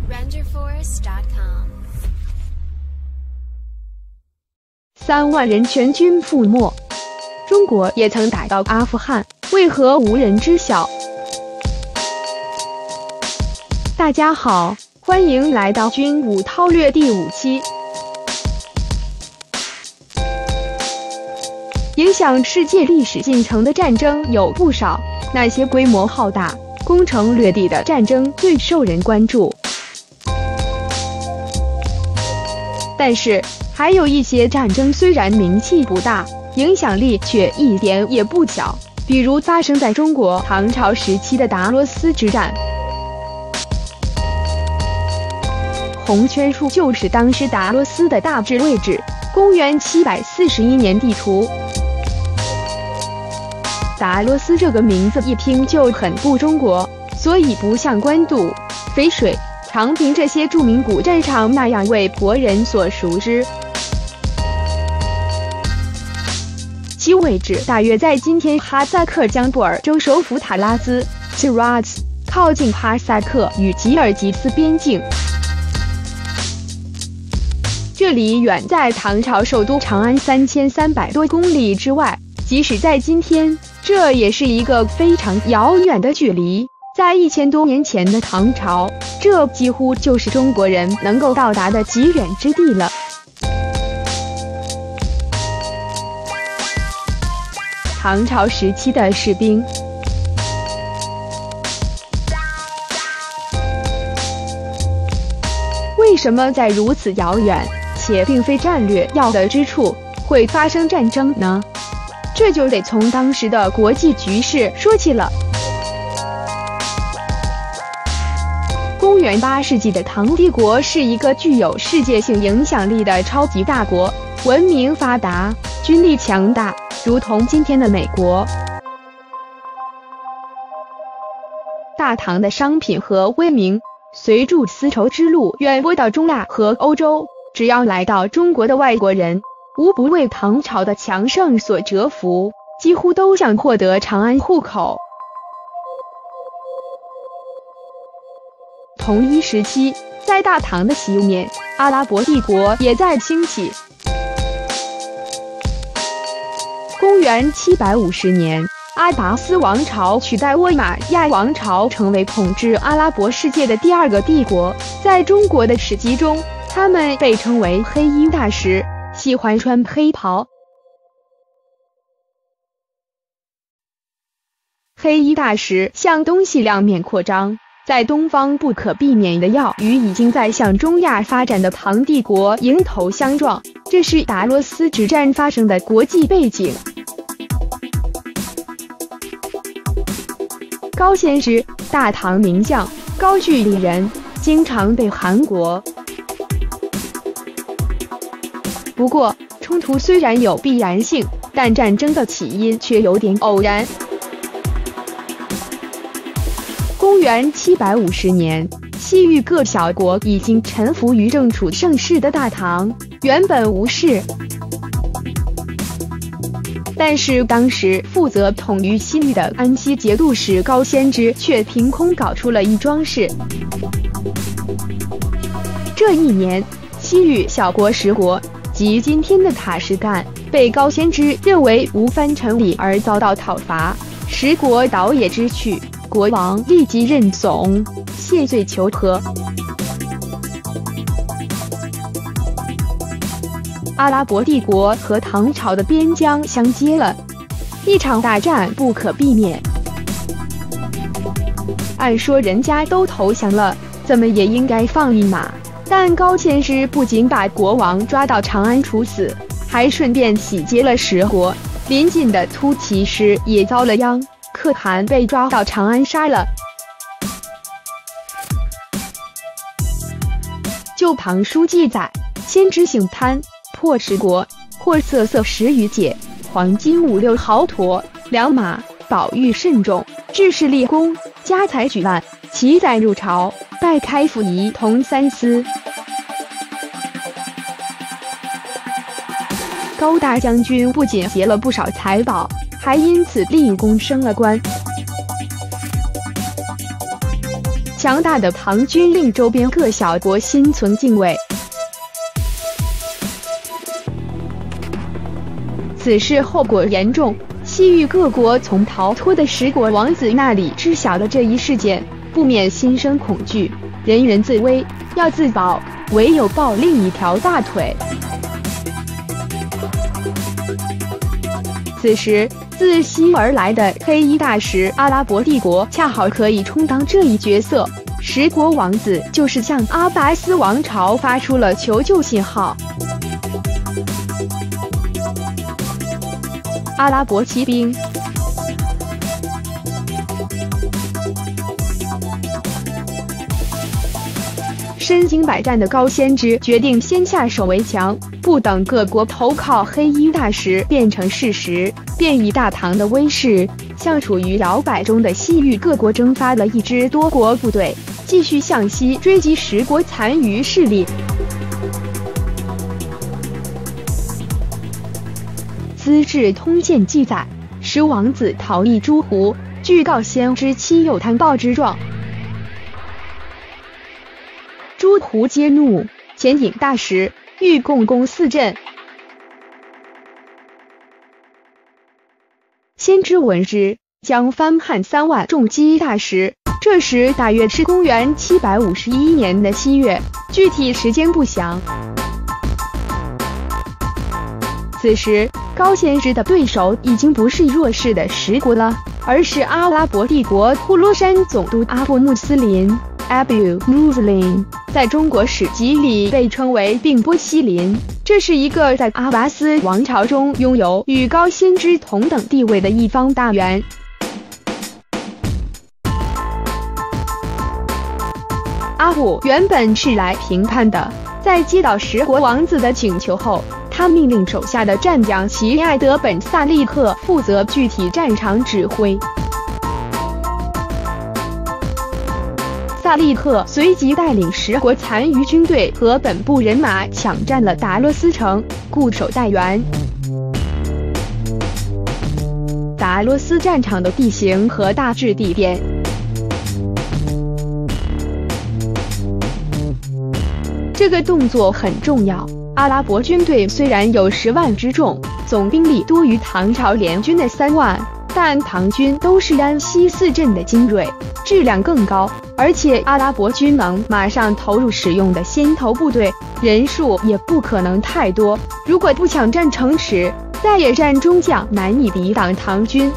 RenderForest.com 3万人全军覆没。中国也曾打到阿富汗，为何无人知晓？大家好，欢迎来到军武韬略第5期。影响世界历史进程的战争有不少，那些规模浩大、攻城略地的战争最受人关注。但是，还有一些战争虽然名气不大，影响力却一点也不小，比如发生在中国唐朝时期的达罗斯之战。红圈处就是当时达罗斯的大致位置，公元741年地图。达罗斯这个名字一听就很不中国，所以不像官渡、淝水、长平这些著名古战场那样为国人所熟知。其位置大约在今天哈萨克江布尔州首府塔拉兹 （Shiraz） 靠近哈萨克与吉尔吉斯边境。这里远在唐朝首都长安3300多公里之外，即使在今天，这也是一个非常遥远的距离。在1000多年前的唐朝，这几乎就是中国人能够到达的极远之地了。唐朝时期的士兵，为什么在如此遥远且并非战略要的之处会发生战争呢？这就得从当时的国际局势说起了。公元8世纪的唐帝国是一个具有世界性影响力的超级大国，文明发达，军力强大，如同今天的美国。大唐的商品和威名随著丝绸之路远播到中亚和欧洲，只要来到中国的外国人，无不为唐朝的强盛所折服，几乎都想获得长安户口。同一时期，在大唐的西面，阿拉伯帝国也在兴起。公元750年，阿拔斯王朝取代倭马亚王朝，成为统治阿拉伯世界的第2个帝国。在中国的史籍中，他们被称为黑衣大使，喜欢穿黑袍。黑衣大使向东西两面扩张，在东方不可避免的要与已经在向中亚发展的唐帝国迎头相撞，这是达罗斯之战发生的国际背景。高仙芝，大唐名将，高句丽人，经常被韩国。不过，冲突虽然有必然性，但战争的起因却有点偶然。公元750年，西域各小国已经臣服于正处盛世的大唐，原本无事。但是当时负责统御西域的安西节度使高仙芝却凭空搞出了一桩事。这一年，西域小国10国及今天的塔什干被高仙芝认为无藩成礼而遭到讨伐，10国倒也知趣，国王立即认怂，谢罪求和。阿拉伯帝国和唐朝的边疆相接了，一场大战不可避免。按说人家都投降了，怎么也应该放一马。但高仙芝不仅把国王抓到长安处死，还顺便洗劫了10国。邻近的突骑师也遭了殃，可汗被抓到长安杀了。旧唐书记载，仙芝性贪，破10国，获色10余解，黄金5、6毫橐，良马，宝玉甚重，致仕立功，家财举万，其载入朝，拜开府仪同3司。高大将军不仅劫了不少财宝，还因此立功升了官。 强大的唐军令周边各小国心存敬畏。此事后果严重，西域各国从逃脱的十国王子那里知晓了这一事件，不免心生恐惧，人人自危，要自保，唯有抱另一条大腿。此时，自西而来的黑衣大使阿拉伯帝国恰好可以充当这一角色，十国王子就是向阿拔斯王朝发出了求救信号。阿拉伯骑兵。身经百战的高仙芝决定先下手为强，不等各国投靠黑衣大使变成事实，便以大唐的威势，向处于摇摆中的西域各国征发了一支多国部队，继续向西追击十国残余势力。《资治通鉴》记载，十王子逃逸诸胡，据告先知妻有贪暴之状。诸胡皆怒，遣引大使，欲共攻四镇。先知闻之，将番汉3万重击大使。这时大约是公元751年的7月，具体时间不详。此时，高仙芝的对手已经不是弱势的十国了，而是阿拉伯帝国呼罗珊总督阿布穆斯林 （Abu Muslim）， 在中国史籍里被称为并波西林。这是一个在阿拔斯王朝中拥有与高仙芝同等地位的一方大员。阿布原本是来平叛的，在接到十国王子的请求后，他命令手下的战将齐艾德本萨利克负责具体战场指挥。萨利克随即带领十国残余军队和本部人马抢占了达罗斯城，固守待援。达罗斯战场的地形和大致地点。这个动作很重要。阿拉伯军队虽然有10万之众，总兵力多于唐朝联军的3万，但唐军都是安西四镇的精锐，质量更高，而且阿拉伯军能马上投入使用的先头部队，人数也不可能太多。如果不抢占城池，在野战中将难以抵挡唐军。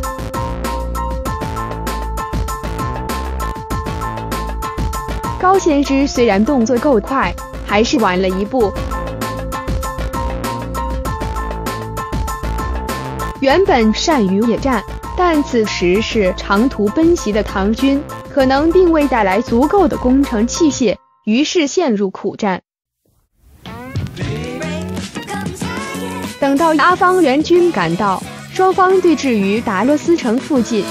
高仙芝虽然动作够快，还是晚了一步。原本善于野战，但此时是长途奔袭的唐军，可能并未带来足够的攻城器械，于是陷入苦战。等到阿方援军赶到，双方对峙于达罗斯城附近。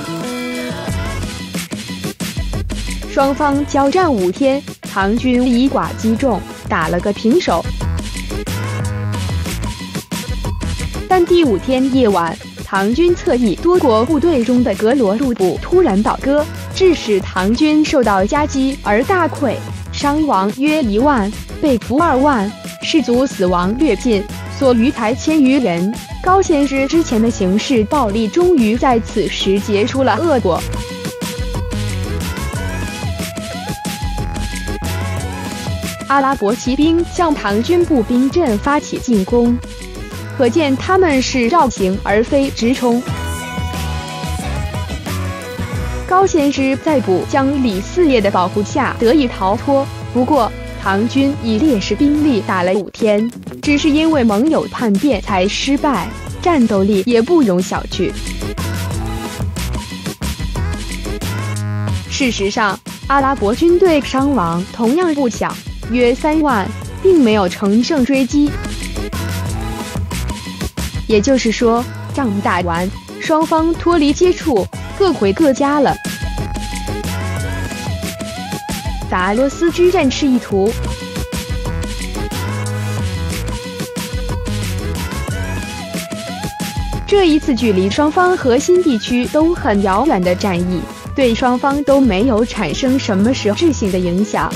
双方交战5天，唐军以寡击众，打了个平手。但第5天夜晚，唐军侧翼多国部队中的格罗路部突然倒戈，致使唐军受到夹击而大溃，伤亡约1万，被俘2万，士卒死亡略尽，所余才1000余人。高仙芝之前的行事暴力终于在此时结出了恶果。阿拉伯骑兵向唐军步兵阵发起进攻，可见他们是绕行而非直冲。高仙芝在补将李嗣业的保护下得以逃脱，不过唐军以劣势兵力打了5天，只是因为盟友叛变才失败，战斗力也不容小觑。事实上，阿拉伯军队伤亡同样不小，约3万，并没有乘胜追击。也就是说，仗打完，双方脱离接触，各回各家了。达罗斯之战示意图。这一次距离双方核心地区都很遥远的战役， 对双方都没有产生什么实质性的影响。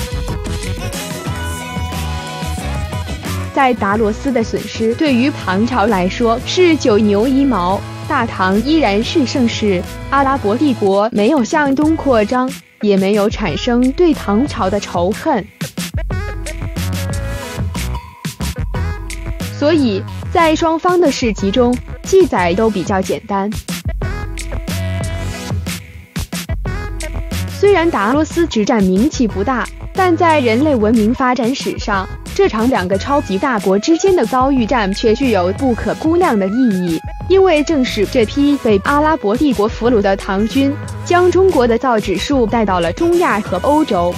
在达罗斯的损失对于唐朝来说是九牛一毛，大唐依然是盛世，阿拉伯帝国没有向东扩张，也没有产生对唐朝的仇恨。所以在双方的事迹中，记载都比较简单。虽然达罗斯之战名气不大，但在人类文明发展史上，这场两个超级大国之间的遭遇战却具有不可估量的意义。因为正是这批被阿拉伯帝国俘虏的唐军，将中国的造纸术带到了中亚和欧洲。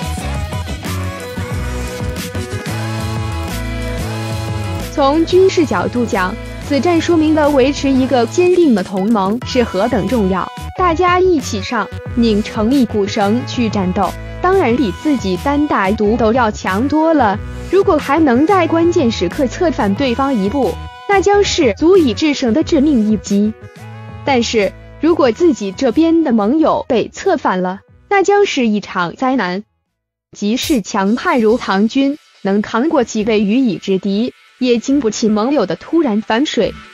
从军事角度讲，此战说明了维持一个坚定的同盟是何等重要。大家一起上，拧成一股绳去战斗，当然比自己单打独斗要强多了。如果还能在关键时刻策反对方一步，那将是足以制胜的致命一击。但是如果自己这边的盟友被策反了，那将是一场灾难。即使强悍如唐军，能扛过几位予以之敌，也经不起盟友的突然反水。